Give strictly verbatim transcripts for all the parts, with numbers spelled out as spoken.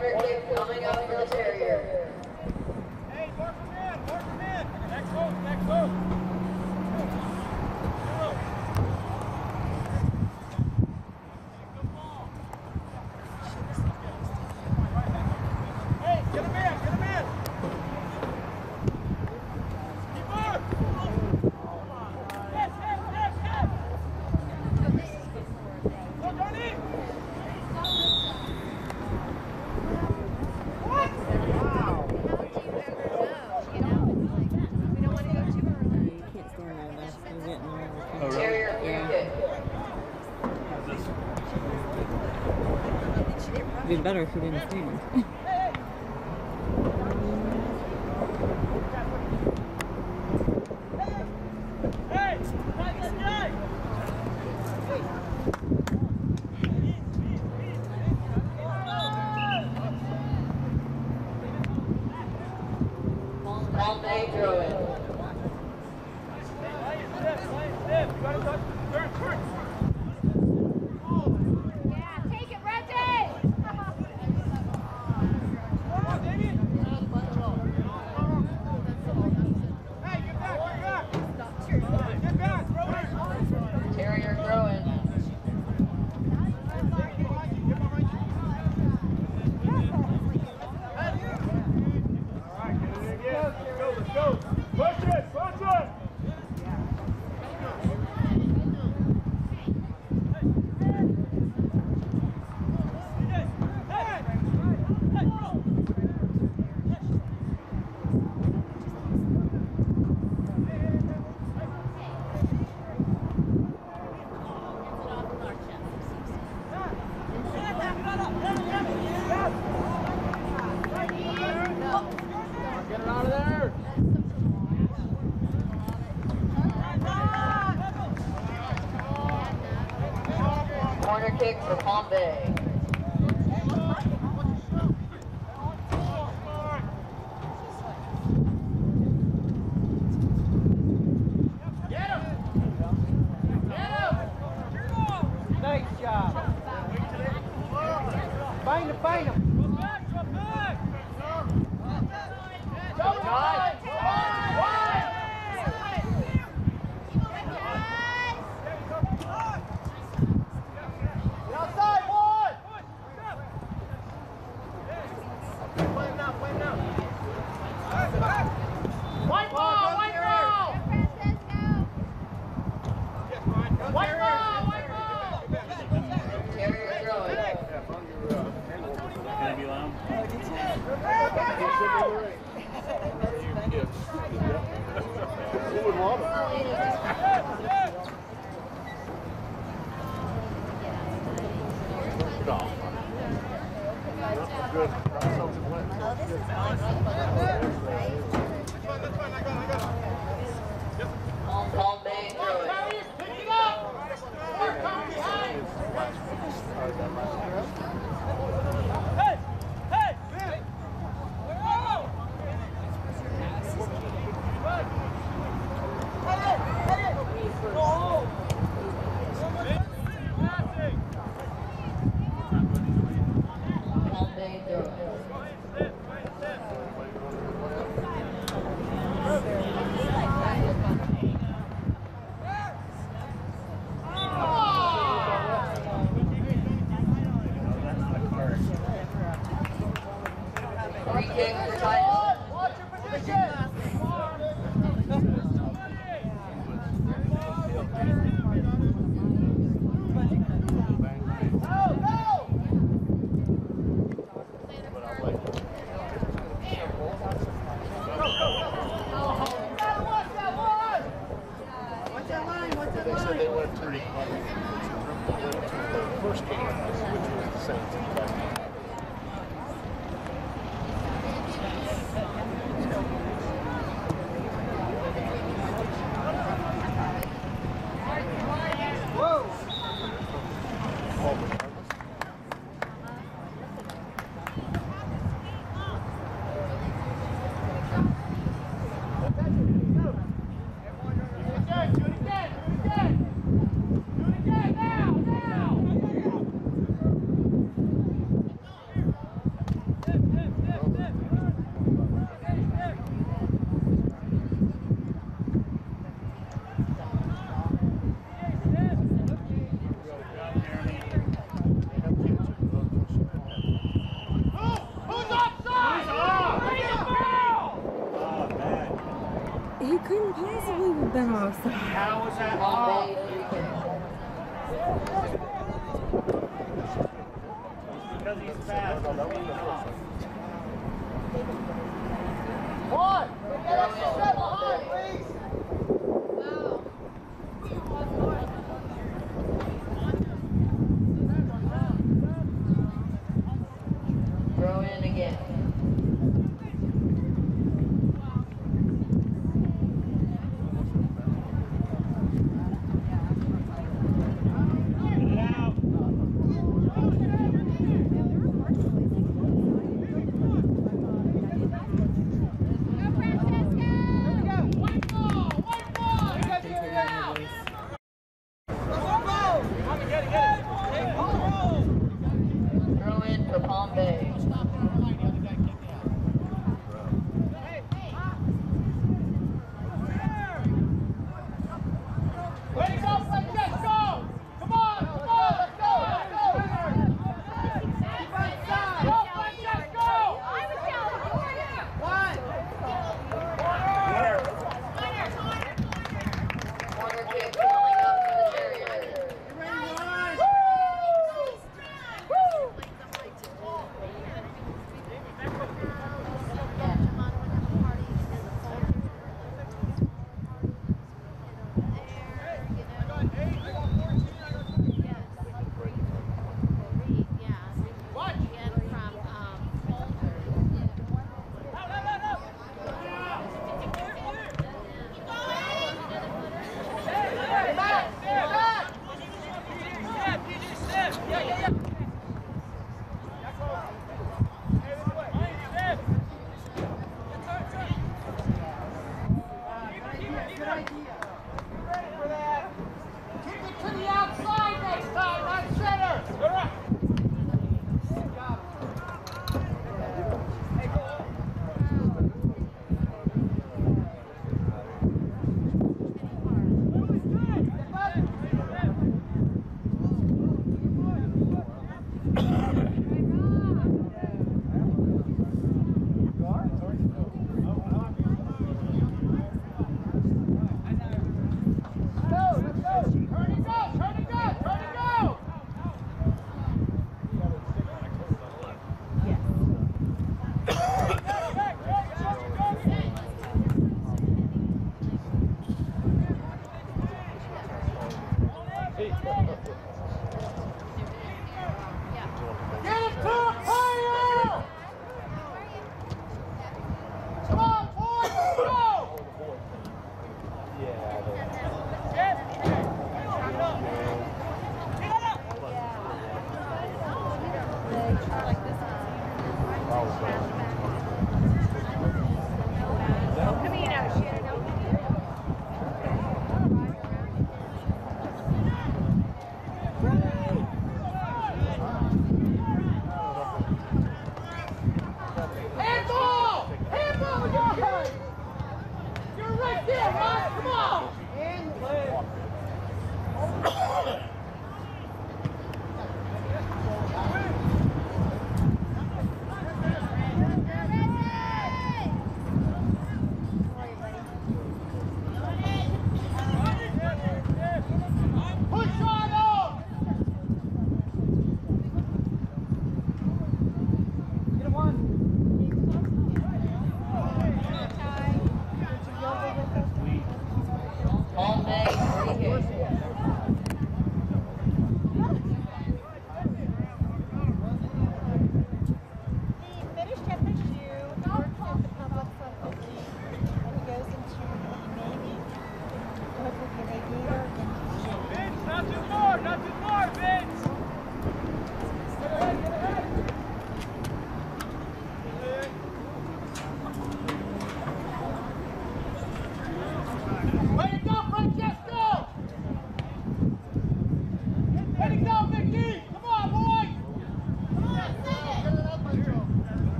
Corner kick coming up for the Terrier. Hey, work him in, work him in. Next hook, next hook. It'd be better if we didn't stand. Palm Bay throw it. Terrier throwing. Get it out of there! Corner kick for Palm Bay. Get him! Get him! Nice job! Find him, find him! Go back, go back! Go back! Outside, one! Play him now, play him now. White ball, white ball! White ball, white ball! Terrier throwing. Can I be loud? Who would want him? Good. Palm Bay throwing. Pick it up! We're coming behind! Hey! Hey! Hey! Palm Bay throwing. Free kick for Titus. Watch your position! They said they went to the first game, which was the Saints. It couldn't possibly have been offside. How was that Palm off? Bay, free kick. Because he's fast. No, that was the first one. One! Get us to set behind, please! Throw in again. Get it out. Throw in for Palm Bay.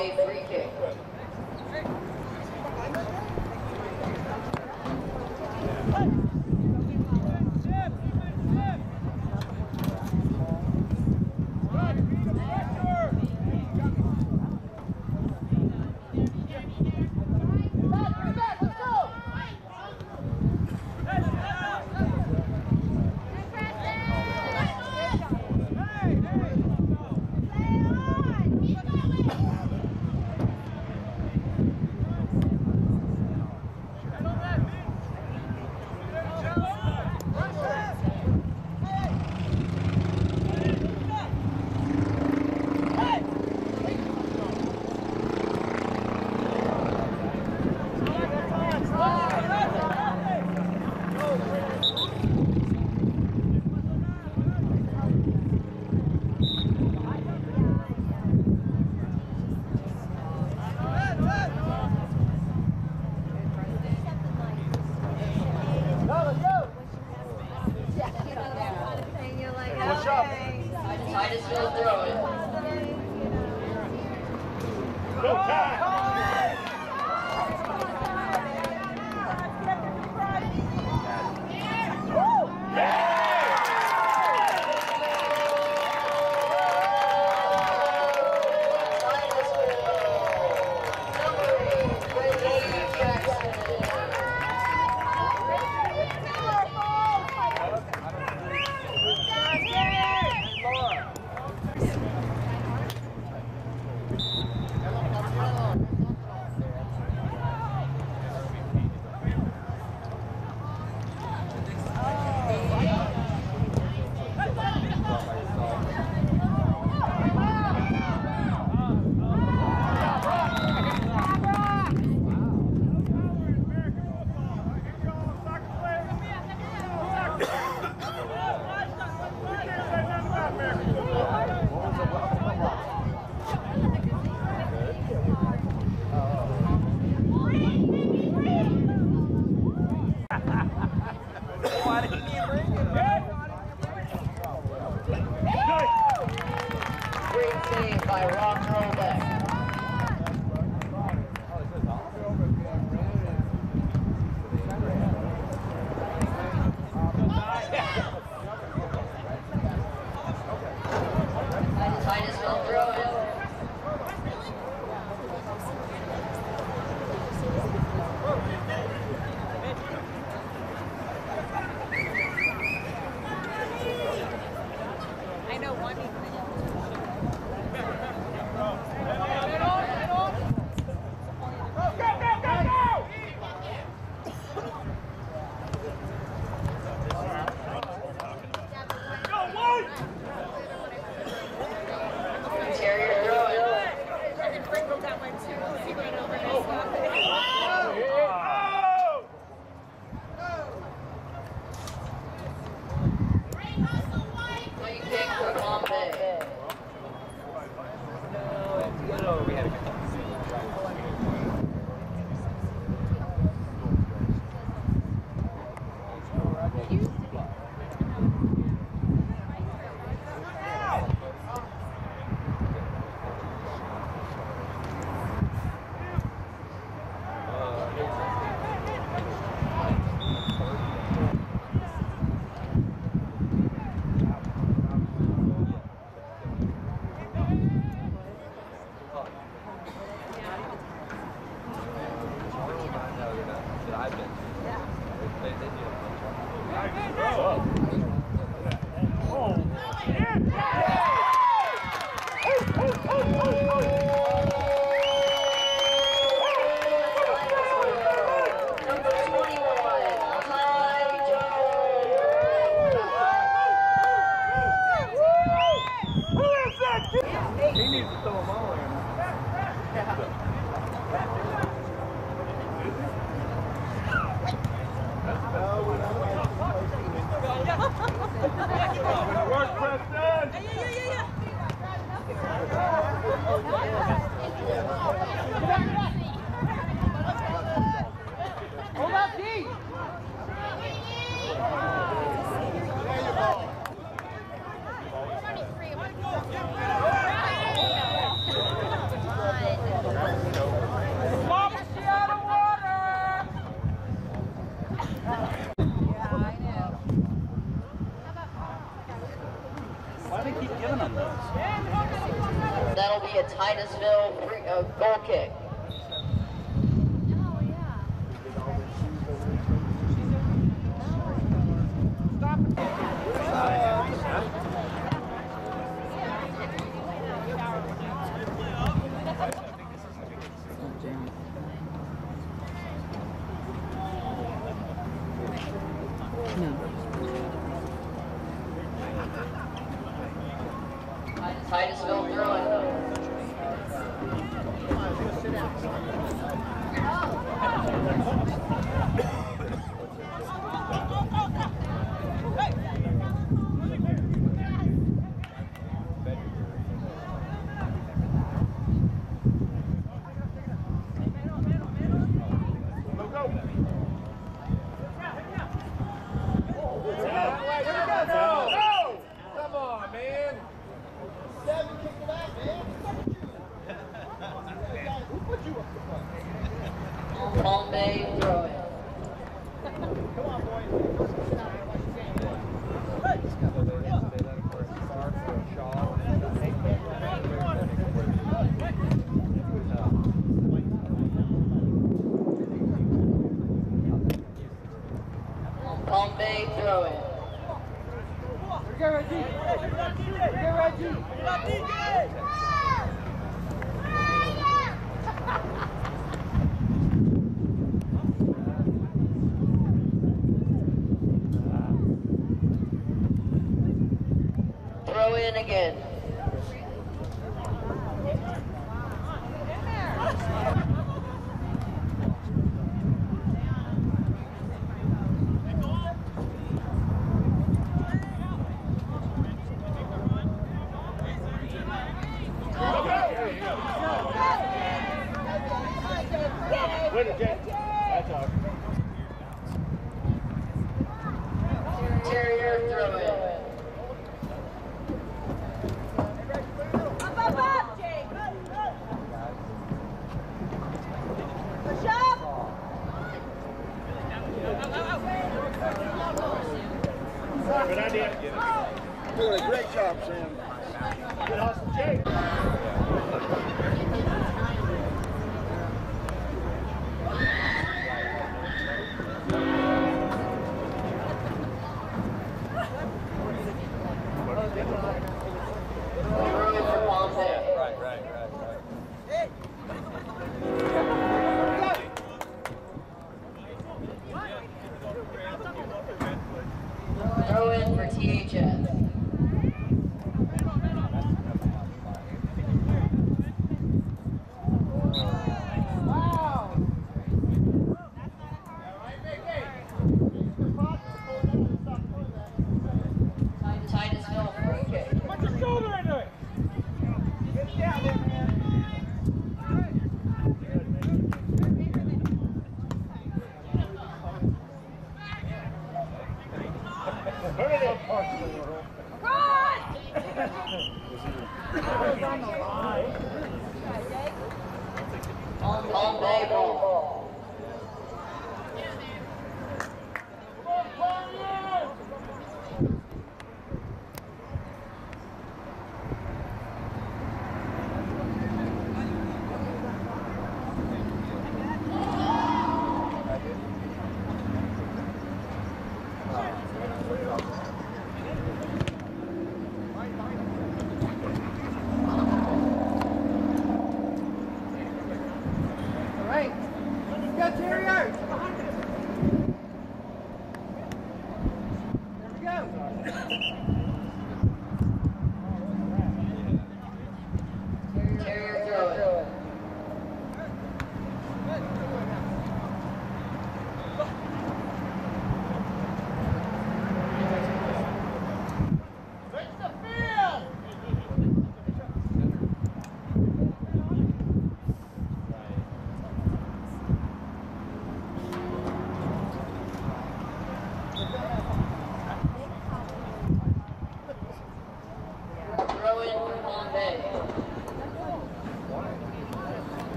Bay free kick. Titusville throw it. Go, Ty! Great save by Rob Robeck. Titusville throw it. I know one. Interior throw it. Free kick for Bombay. He needs to throw them all in. Work, Preston! Yeah, yeah, yeah, Hold up, D! yeah. Titusville free, uh, goal kick. Titusville throwing. Come on, man. Seven, kick it out, man. Who put you up the front? Palm Bay throwing. Come on, boys. Palm Bay throwing. Get Reggie. Get Reggie. Throw in again. Win it, Jay. That's all. Terrier throwing. Up, up, up, Jake. Push up. Good idea. Doing a great job, Sam. Good hustle, Jay.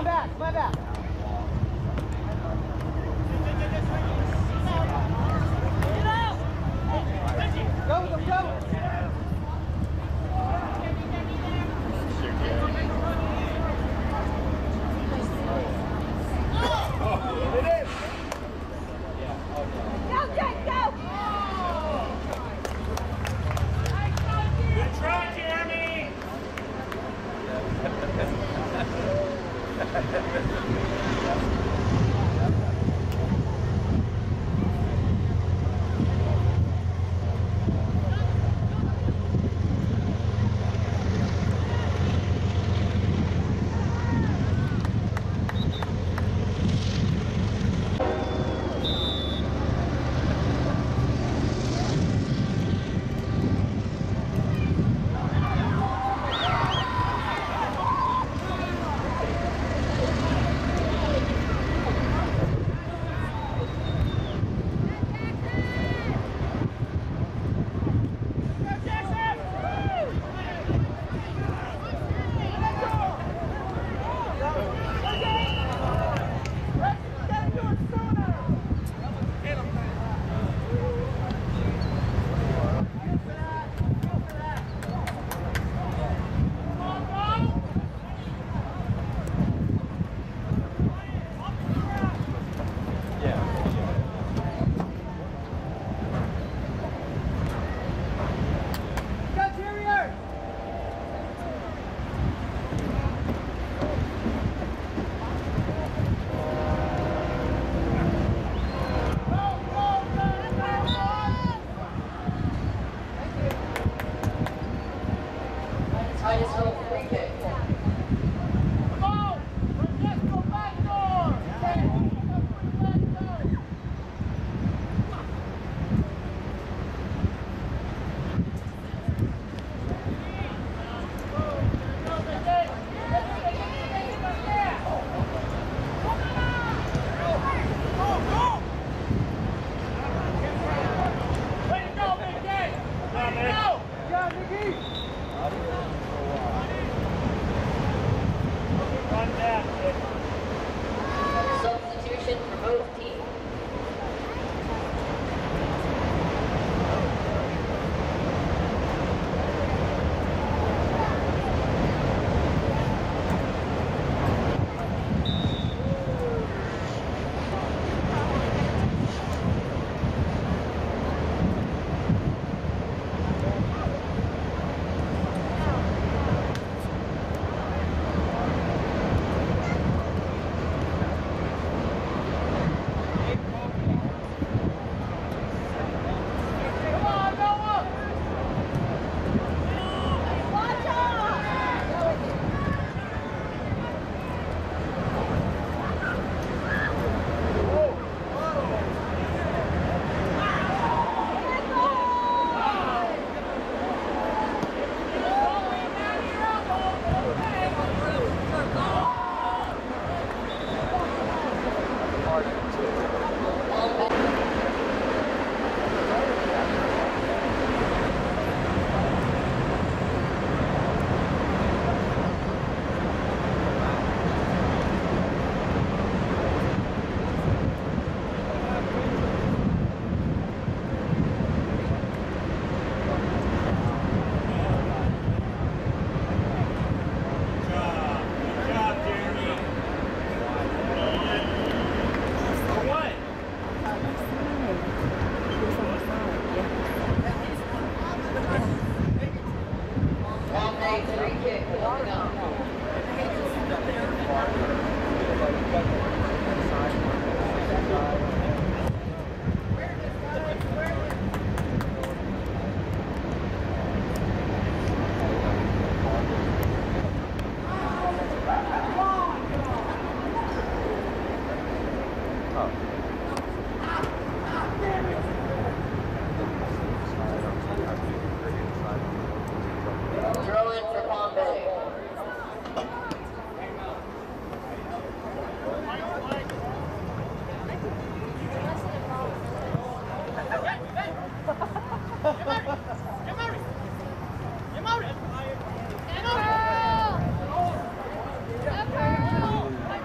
on back, come on back. Go with them, go! It is. Go, Jake, go! Good try, Jeremy! Titusville free kick. Substitution for both teams. Free kick coming up. Throw in for Palm Bay. Go,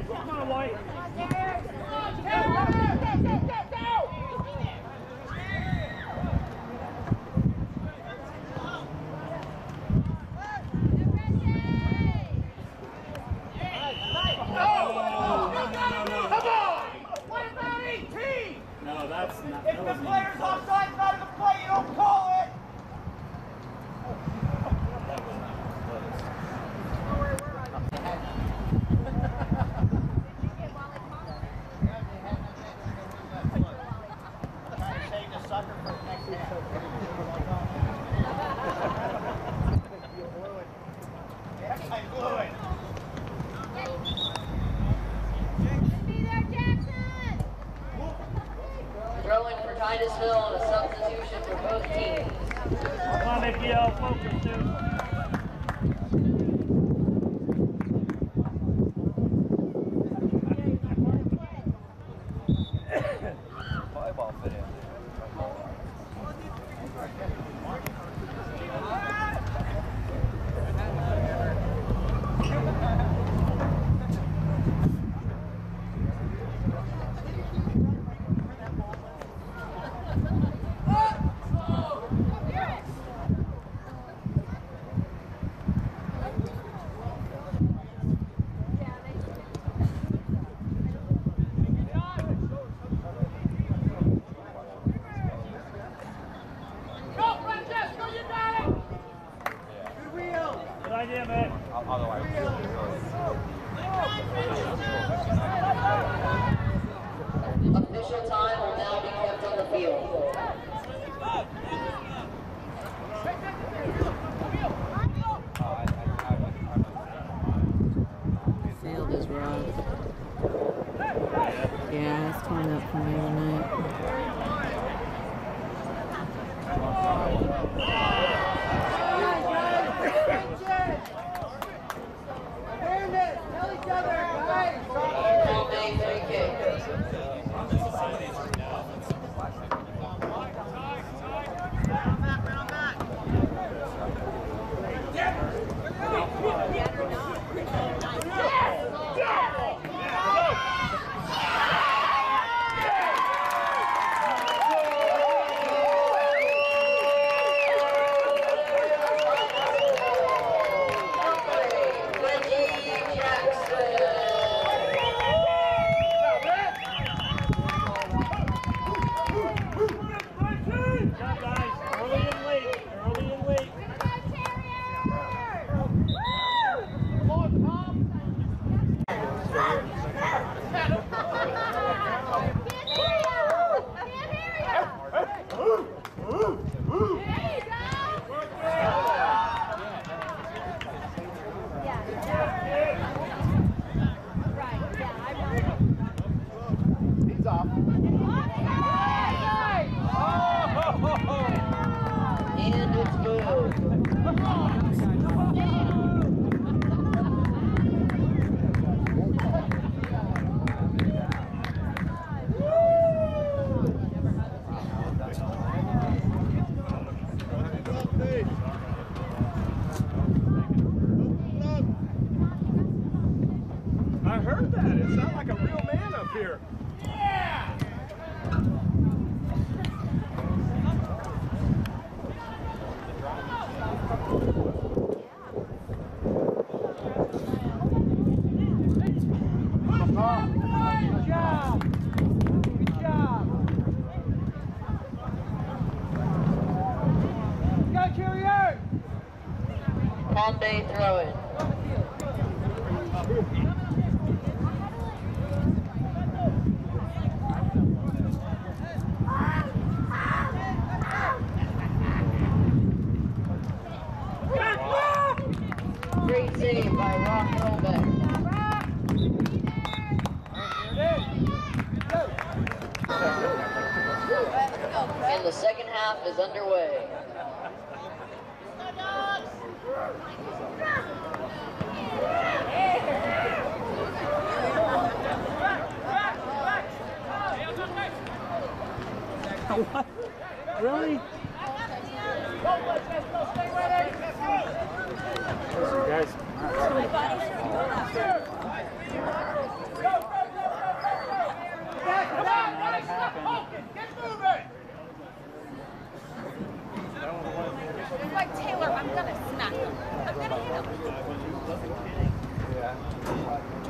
White. Come on, White. No, that's not. If the player's offside, not in the play, you don't call it. Throwing for Titusville and a substitution for both teams. Come on, Nikhil, focus, dude. Volleyball fit in. Good idea, man. Otherwise, Official time will now be kept on the field. Field is rough. Yeah, it's torn up from the other night. Tell each other, guys. Palm Bay free kick. Good job, guys. Early and late. Early and late. He's off. And it's good. I heard that. It sounded like a real man up here. Good job. Good job. Go, Cheerio. Palm Bay throw it. Great save by Rock Hellbeck. And the second half is underway. What? Really? Listen, guys.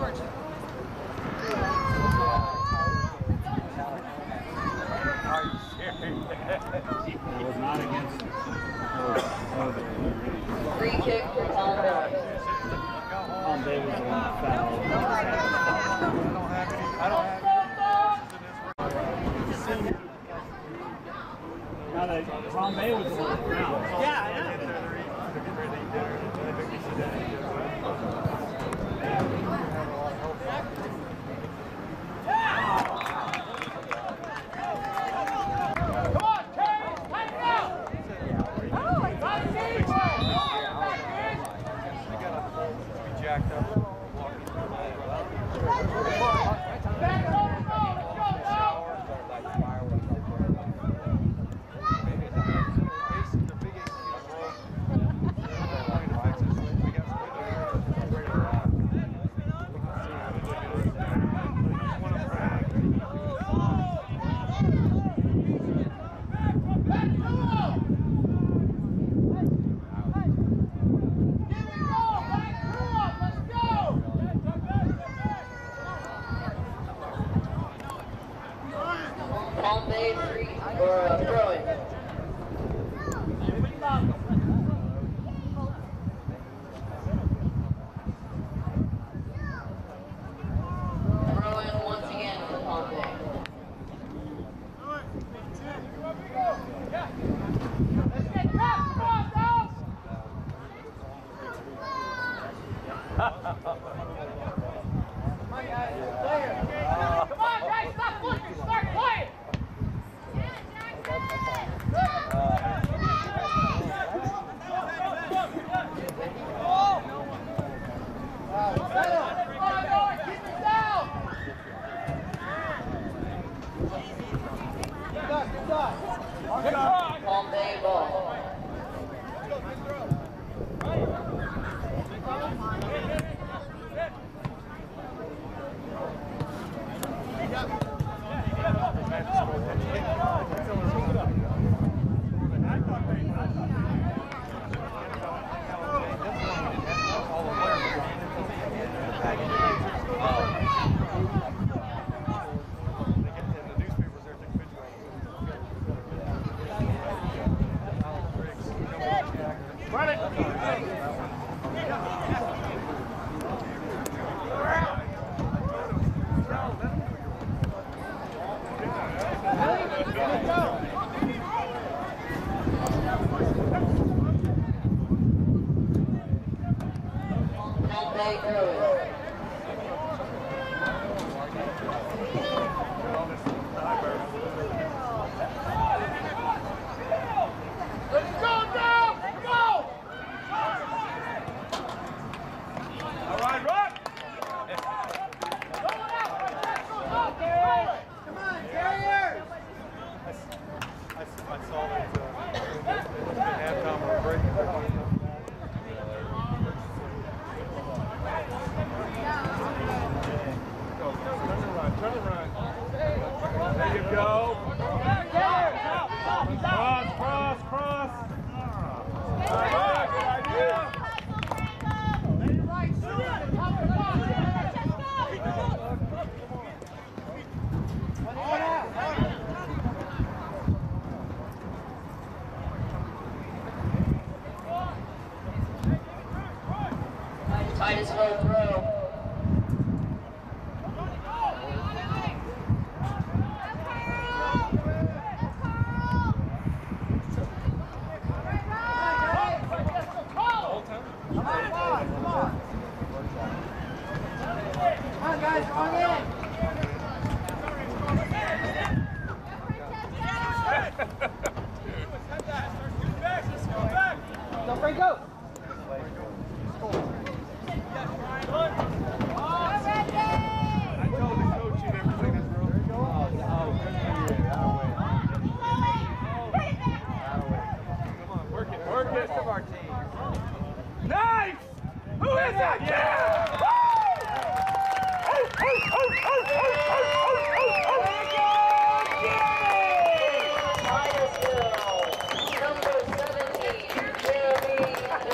was not against Free kick for Palm Bay. Palm Bay was the one that fouled. I don't have any. Now that Palm Bay was the one that fouled. Yeah, I know. Jacked up. Palm Bay free or uh, throw-in. Throw-in once again for Palm Bay. Come on, guys, stop looking, start playing! Palm Bay ball. Palm Bay throw-in. Let's go now! Go! All right, Rock! Come on, carriers! I, I saw that uh, halftime or break. Turn around. There you go. Cross, cross, cross. All right, good idea. Titusville throw. Come on, guys, on in! Don't break out! I told the coach you never bring this girl. Oh, good for you. That'll wait. Come on, work it, work it. Rest of our team. Nice! Who is that? Yeah! Titusville, number seventeen, Jeremy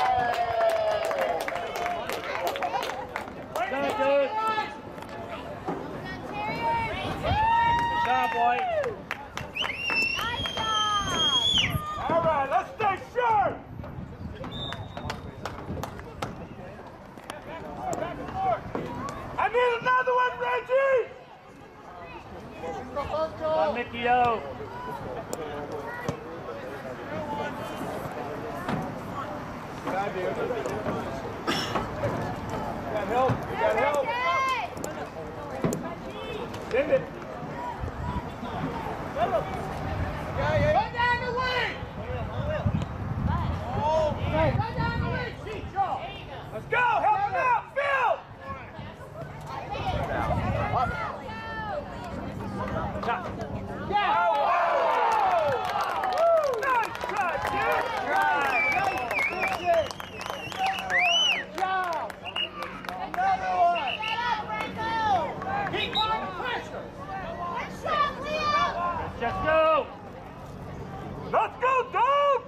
On Mickey O. Good idea. Got help. You got help. Send it. Go down the wing! Go down the wing, Chicho! Let's go. Help him out. Phil. Yeah! Nice try, dude. Good job! Another one! Keep on the pressure! Just go. Let's go, dog.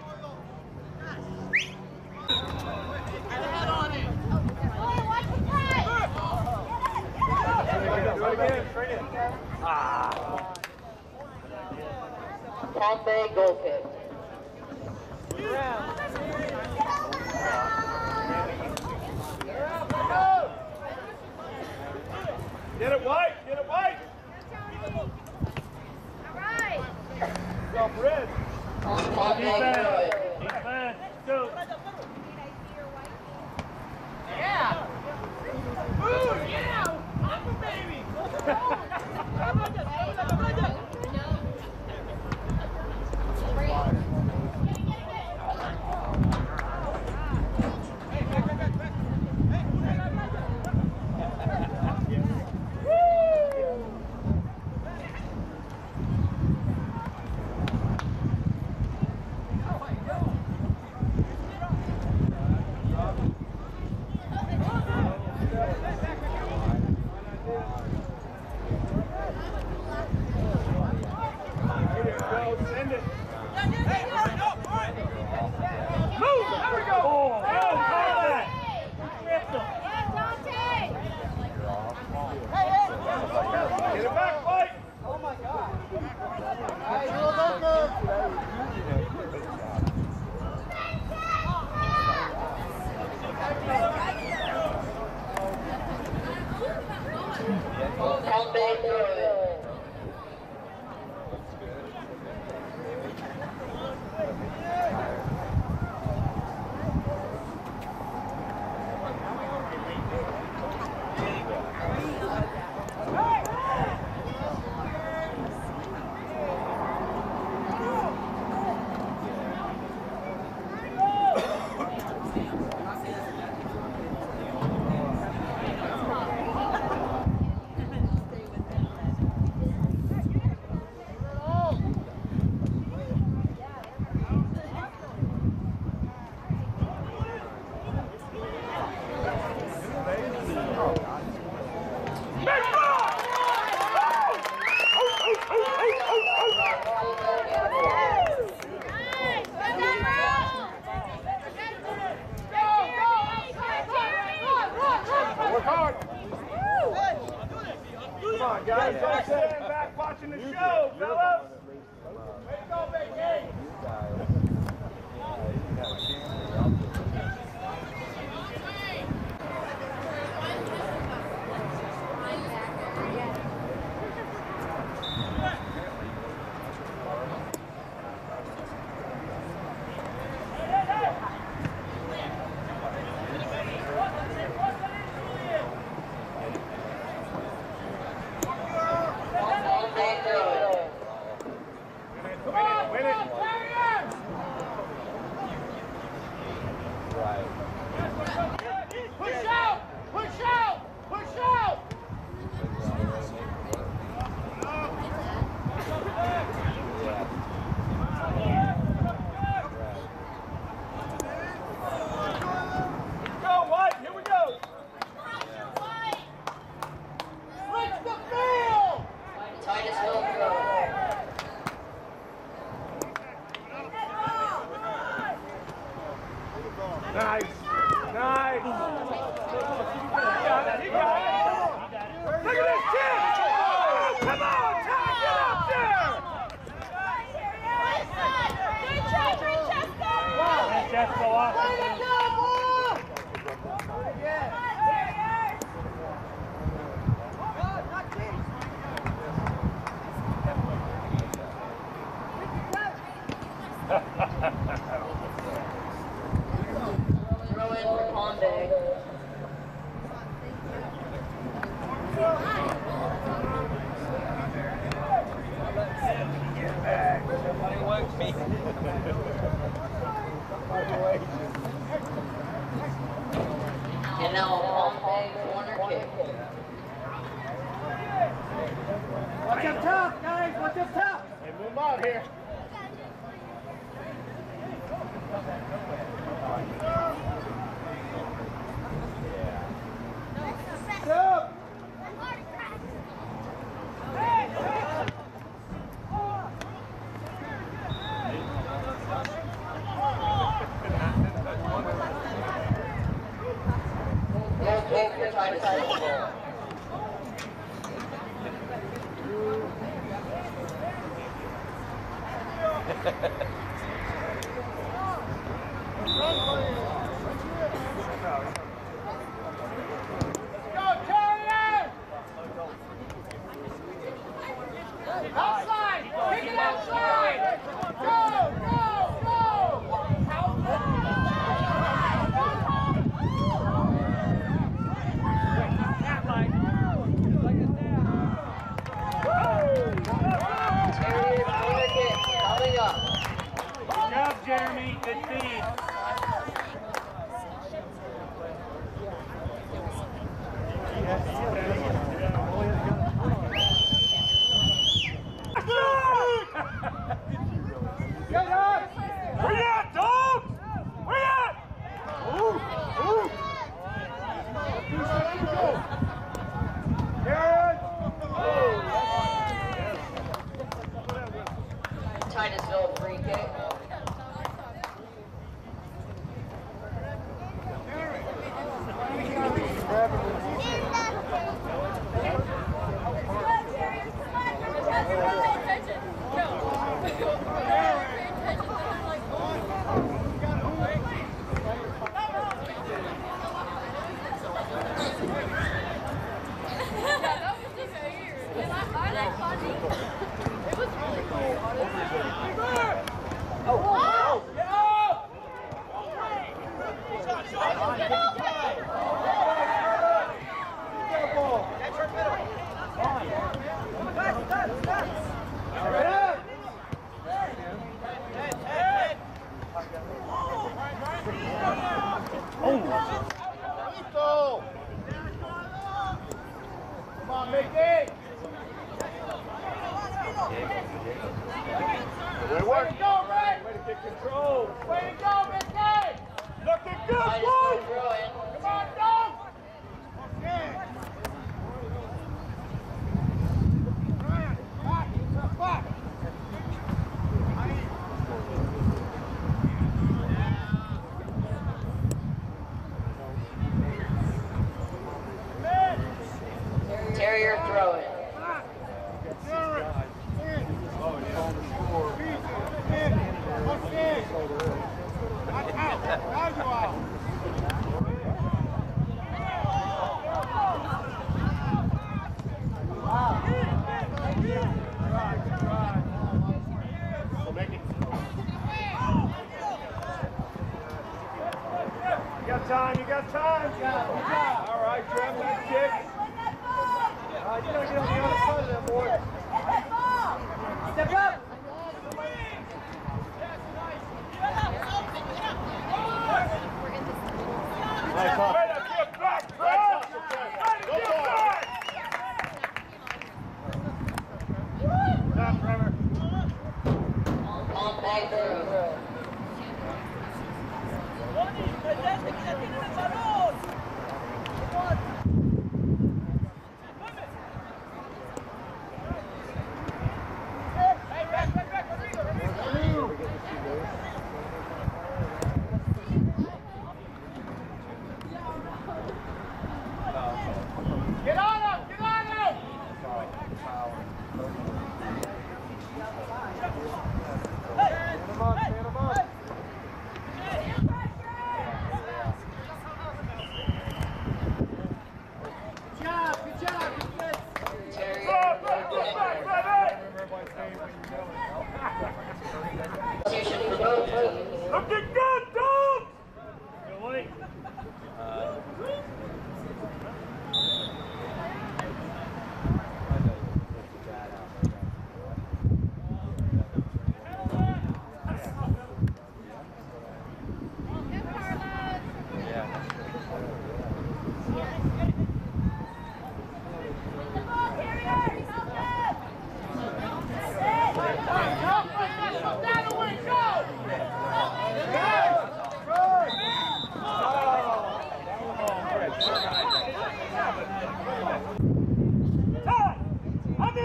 Do it again. Train it. Ah. Palm Bay goal kick. Get it white. Get it white. Stop red. Palm Bay Defense. good. Defense. Go. Yeah! Ooh, yeah! I'm a baby! Send it. Get it back, Mike! Oh my God! Hey, little Booker! Palm Bay good. Work hard. Come on, guys. Don't stand back watching the show, fellas. Way to go, big game. Palm Bay good. Win it, win it, win it. Watch up top, guys. Watch up top. Hey, move out here. Up. Goal kick for Titusville. Outside! Kick it outside! Go! Go! Go! Terry, corner kick coming up. Good job, Jeremy. Good feed. Where you at, dogs? Where you at? Ooh, ooh. Titusville free kick. Come on, Mickey. Way to work. Way to go, Ray. Way to get control. Way to go, Mickey. Looking good, Titusville boys. throw in. Come on, dog. Okay. Back, back. Terrier throw in. You got time, you got time. All right, Trev, good kick. All right, you gotta get on the other side of that, boy. Step up. Way to get back, Trev. Way to get back. Stop, Trevor. On back through.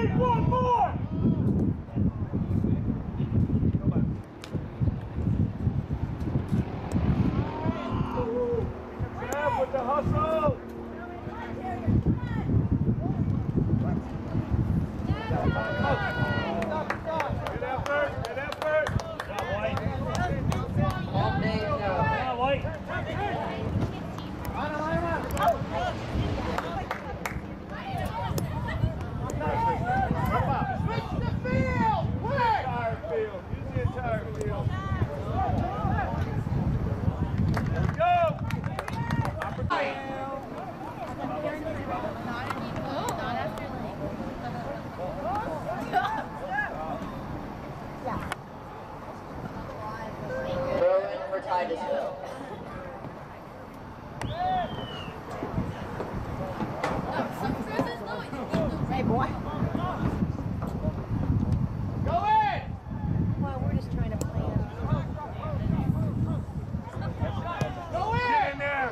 need one more! Grab with the hustle! Good effort, good effort! Come on, White. Palm Bay zero. Come on, White. Switch the field! Quick! Entire field. Use the entire field. There we go. Throw in for Titusville. Hey, boy. Go in! Well, we're just trying to plan. Go Get in! in there.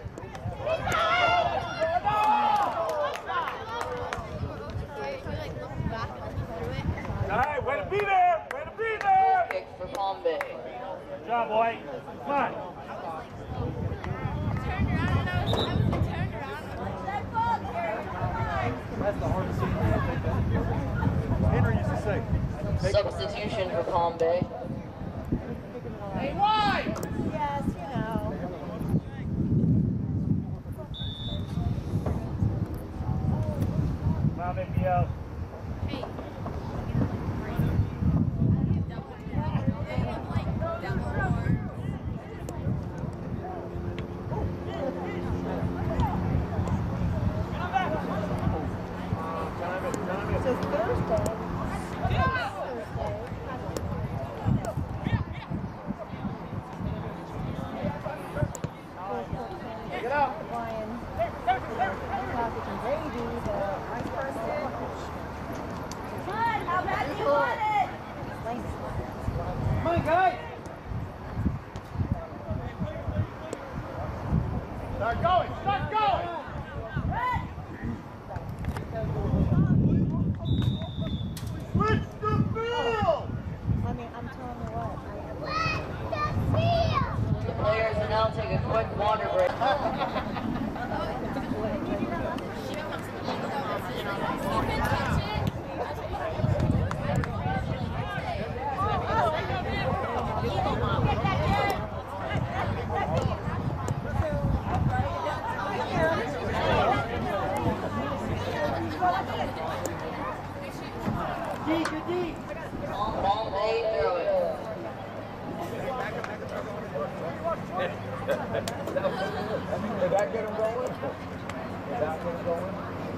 All right, way to be there. Way to be there. Kick for Palm Bay. Good job, White. Come on. That's the hardest thing. Henry used to say. Substitution for Palm Bay. Hey, wide! Yes, you know. Mom and me out. It says Thursday. Thursday. Get out! Brian. Sausage and gravy, the vice president. How bad do you want it? Come on, guys! Start going! Start going! Switch the field! I mean, I'm telling you what. The players will now take a quick water break. Deep, good deep! Palm Bay throw it. Did that get him going? Did that get him going?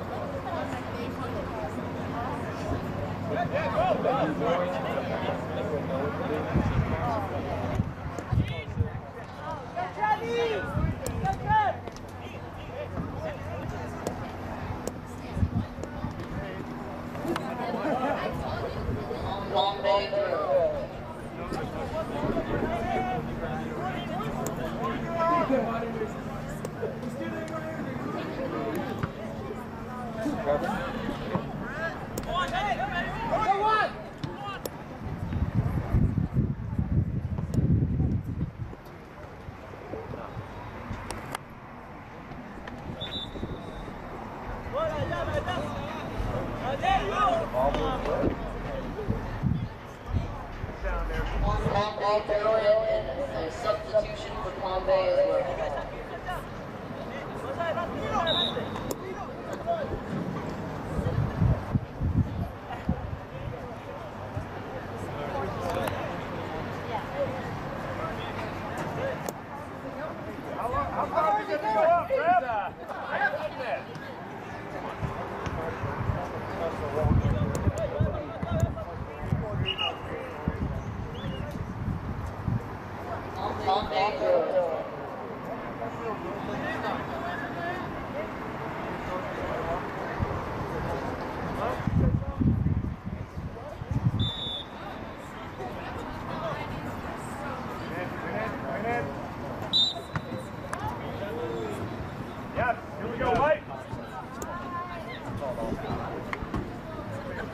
Palm Bay throw it. Go one! Palm Bay throw it and a substitution for Palm Bay as well. How, long, how far are you going to go up, Trev? Palm Bay throw it. Yeah, here we go, Mike.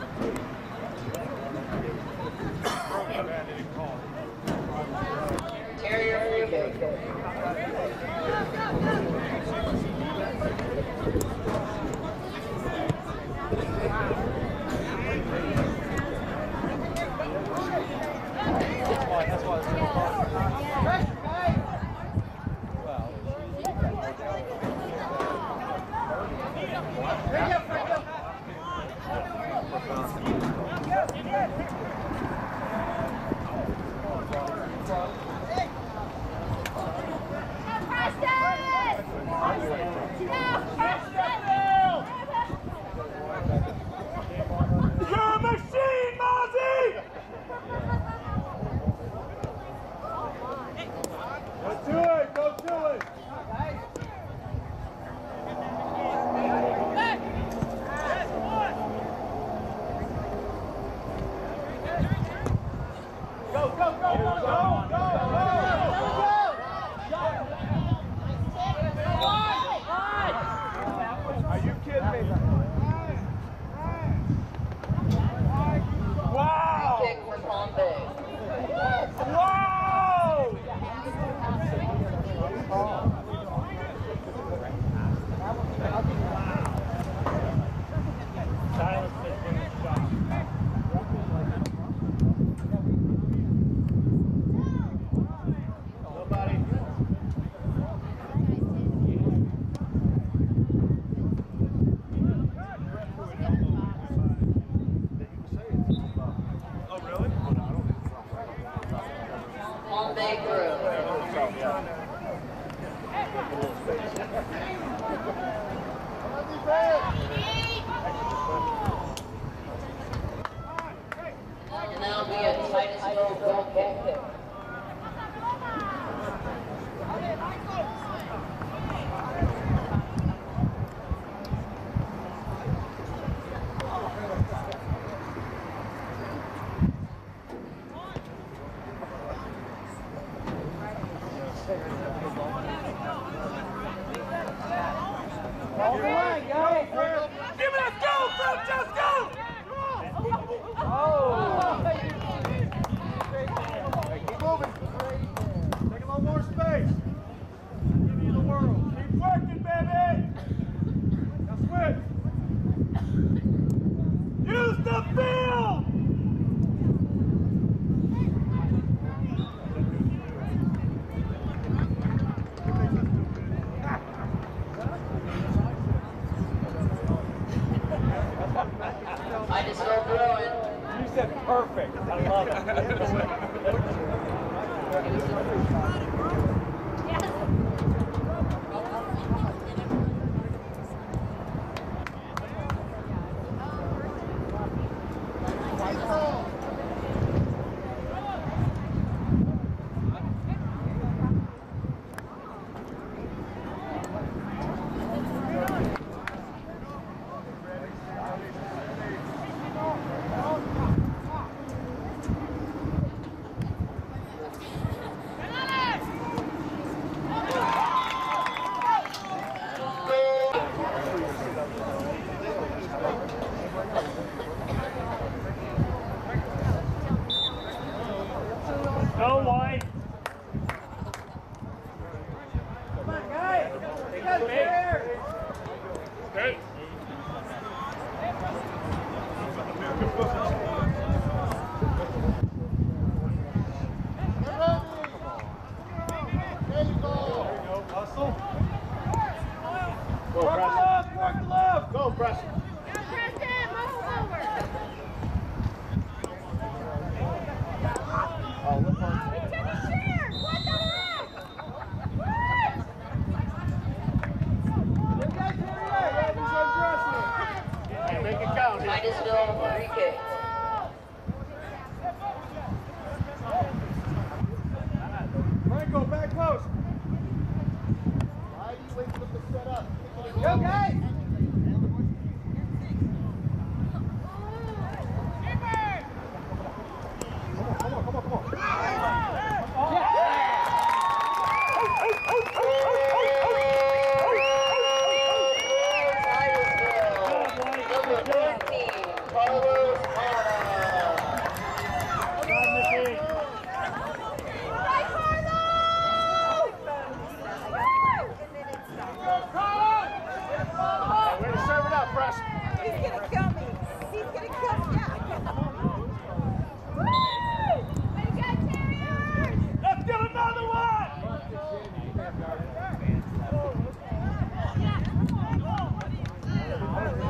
Let's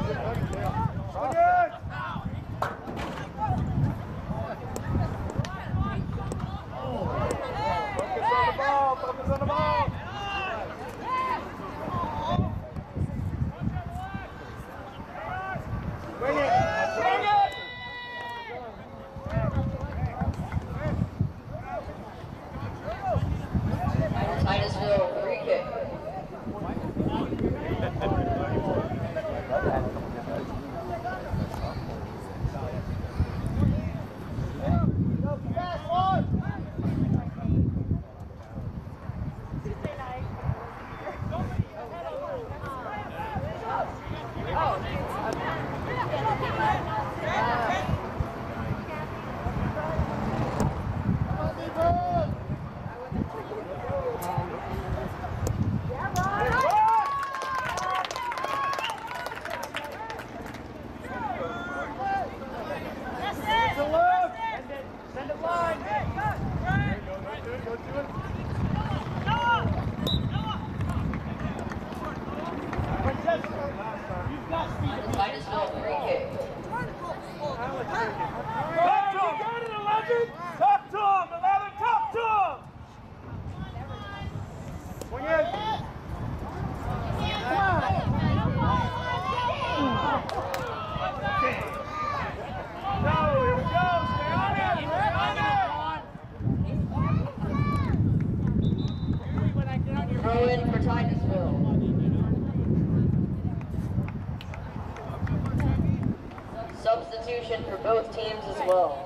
substitution for both teams as well.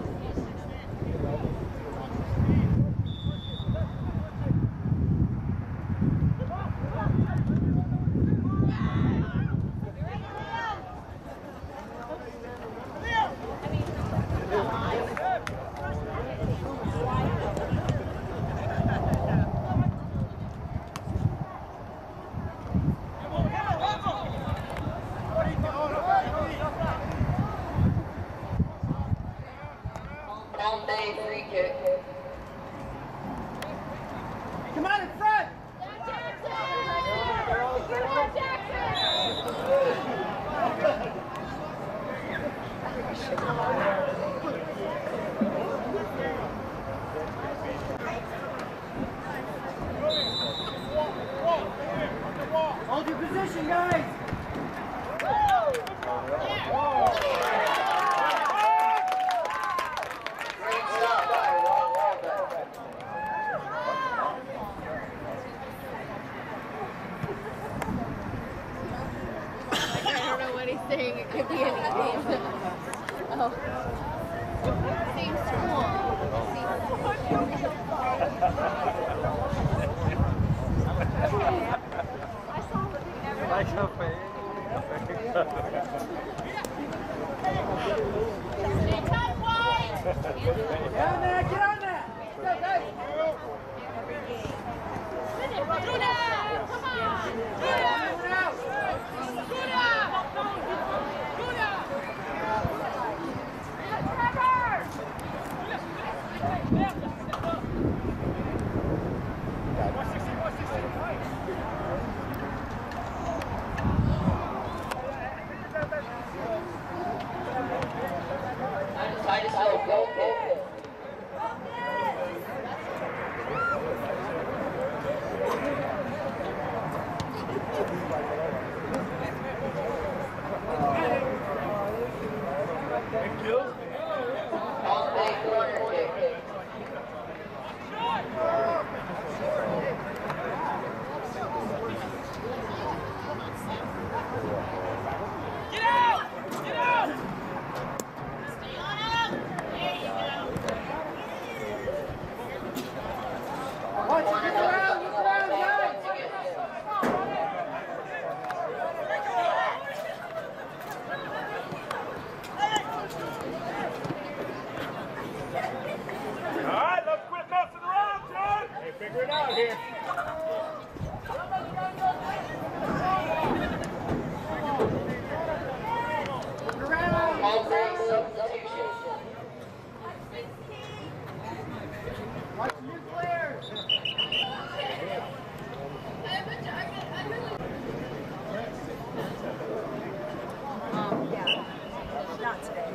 Palm Bay free kick. Come on in front! Hold your position, guys! Great stop by Ron Walbeck. I don't know what he's saying. It could be anything. Oh. Same school. Like her face. Get on there, get on there! Go, guys! Judah! Come on! Judah! Judah! Judah! Titusville goal kick. Palm Bay corner kick. Get out! Get out! Watch it, look around, look around, guys! All right, let's quit messing around, John. Hey, figure it out here. Look around! Palm Bay substitution. Watch the new players! Um, yeah. Not today.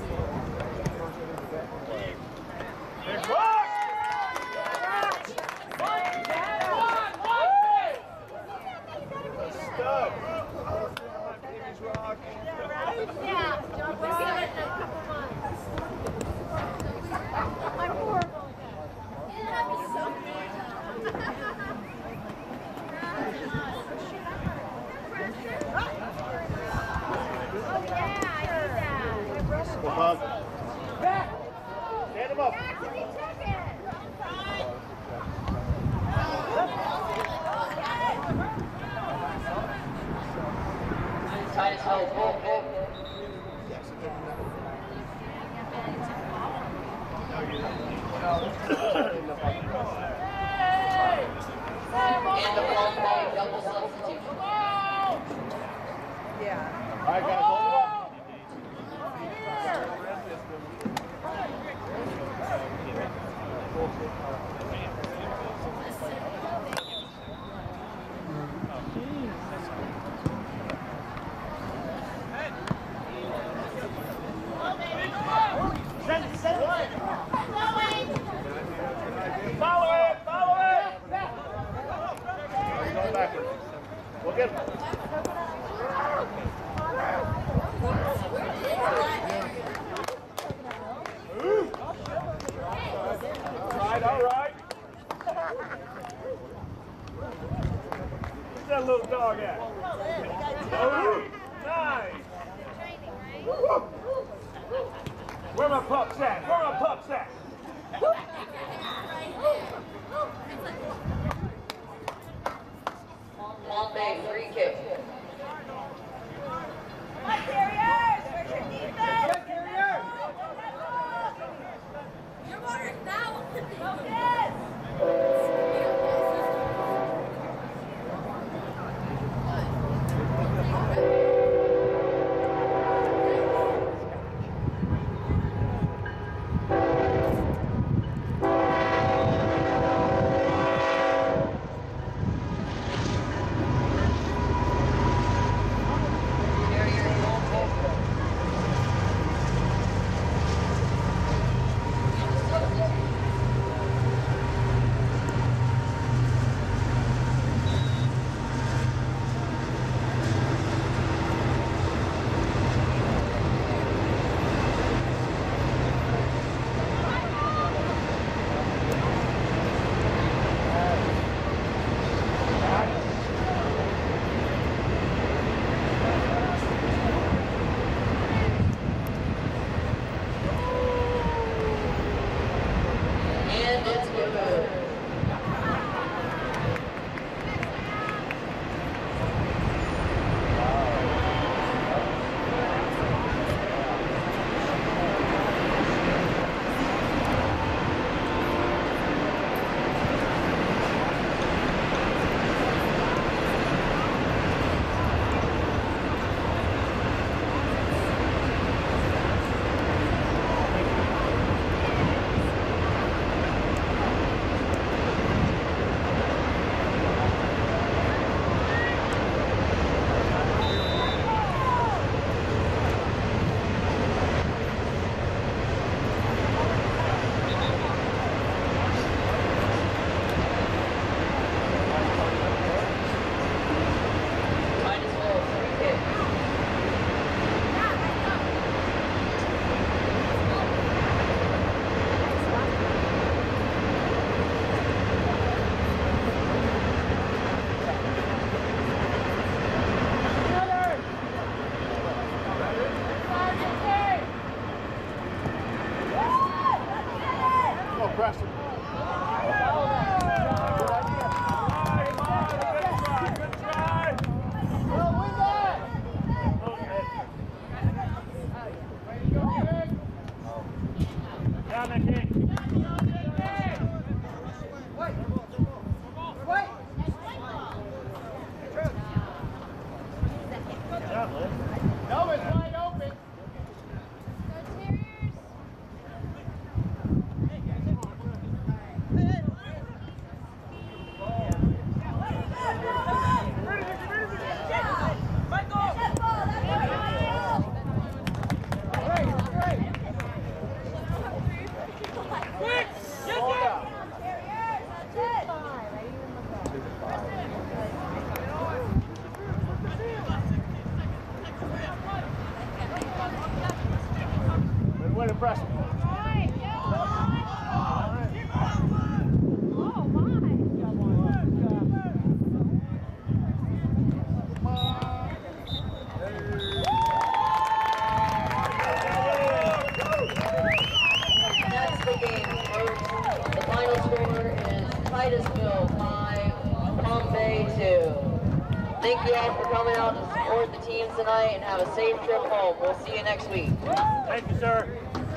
Big rock! Stop. Baby's rock. Yeah. We'll see you in a couple months. I'm horrible. That'd be so Oh yeah, I need that. Go, Bob. Back! Stand him up. Actually took it. Titusville goal kick. And the Palm Bay double substitution. Yeah. All right, guys, hold it up. Send it, send it! Follow it, follow it. He's going backwards. We'll get him. All right, all right. Where's that little dog at? Oh, nice. Training, right? Woo! Form a puck sack. Form a puck sack. Palm Bay, free kick. Come on, Carriers! Where's your defense? Your water's now. Focus! Way to press him. That's the game, folks. The final score is Titusville five, Palm Bay two. Thank you all for coming out to support the teams tonight and have a safe trip home. We'll see you next week. Thank you, sir.